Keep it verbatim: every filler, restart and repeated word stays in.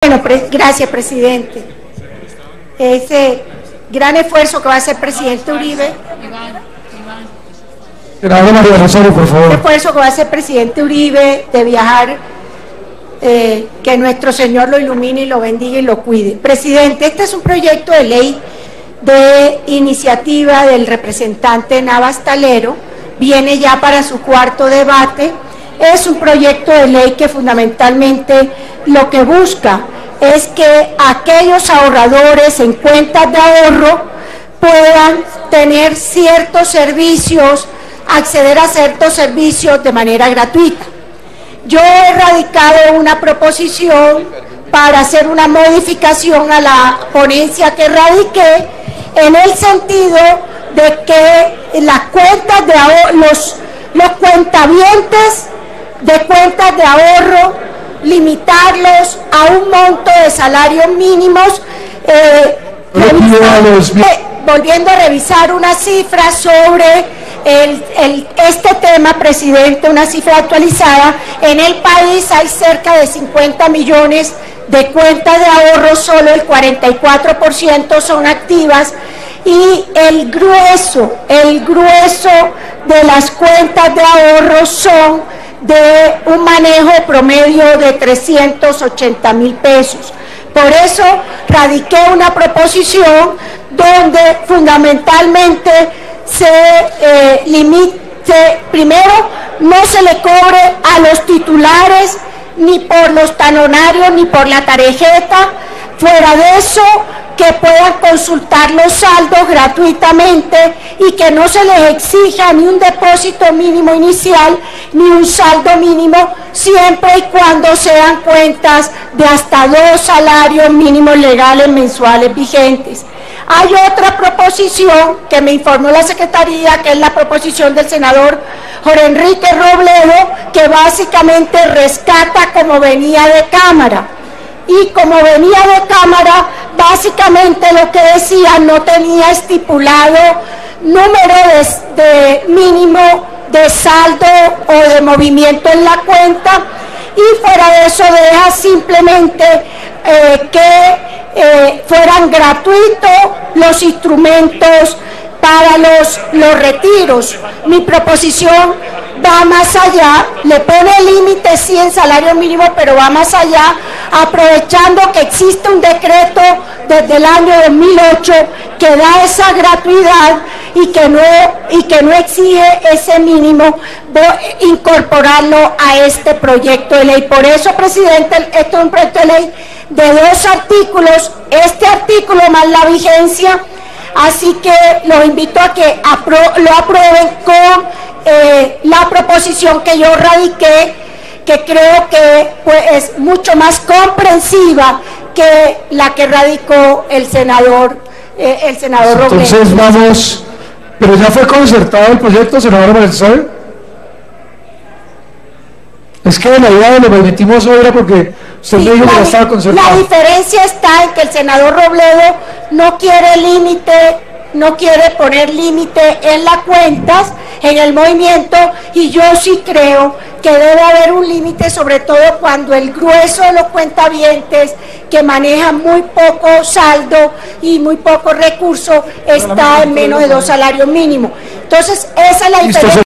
Bueno, pre gracias, presidente. Ese gran esfuerzo que va a hacer el presidente Uribe. Senadora María Rosario, por favor. El esfuerzo que va a hacer el presidente Uribe de viajar, eh, que nuestro Señor lo ilumine y lo bendiga y lo cuide. Presidente, este es un proyecto de ley de iniciativa del representante Navas Talero, viene ya para su cuarto debate. Es un proyecto de ley que fundamentalmente lo que busca es que aquellos ahorradores en cuentas de ahorro puedan tener ciertos servicios, acceder a ciertos servicios de manera gratuita. Yo he radicado una proposición para hacer una modificación a la ponencia que radiqué, en el sentido de que las cuentas de ahorro, los, los cuentavientes de cuentas de ahorro, limitarlos a un monto de salarios mínimos, eh, revisar, eh, volviendo a revisar una cifra sobre el, el, este tema, presidente, una cifra actualizada. En el país hay cerca de cincuenta millones de cuentas de ahorro, solo el cuarenta y cuatro por ciento son activas, y el grueso, el grueso de las cuentas de ahorro son de un manejo promedio de trescientos ochenta mil pesos. Por eso radiqué una proposición donde fundamentalmente se eh, limite, primero, no se le cobre a los titulares ni por los talonarios ni por la tarjeta. Fuera de eso, que puedan consultar los saldos gratuitamente y que no se les exija ni un depósito mínimo inicial ni un saldo mínimo, siempre y cuando sean cuentas de hasta dos salarios mínimos legales mensuales vigentes. Hay otra proposición que me informó la Secretaría, que es la proposición del senador Jorge Enrique Robledo, que básicamente rescata como venía de Cámara. Y como venía de Cámara, básicamente lo que decía, no tenía estipulado número de, de mínimo de saldo o de movimiento en la cuenta, y fuera de eso deja simplemente eh, que eh, fueran gratuitos los instrumentos para los, los retiros. Mi proposición va más allá, le pone límite sí en salario mínimo, pero va más allá, aprovechando que existe un decreto desde el año dos mil ocho que da esa gratuidad y que no, y que no exige ese mínimo, incorporarlo a este proyecto de ley. Por eso, presidente, esto es un proyecto de ley de dos artículos, este artículo más la vigencia, así que los invito a que apro lo aprueben con eh, la proposición que yo radiqué, que creo que pues, es mucho más comprensiva que la que radicó el senador eh, el senador Robledo. Entonces vamos, pero ya fue concertado el proyecto, senadora María Rosario. Es que la idea de lo permitimos hoy era porque usted sí, me dijo que ya estaba concertado. La diferencia está en que el senador Robledo no quiere límite, no quiere poner límite en las cuentas, en el movimiento, y yo sí creo que debe haber un límite, sobre todo cuando el grueso de los cuentavientes que manejan muy poco saldo y muy poco recurso está en menos de dos salarios mínimos. Entonces, esa es la diferencia.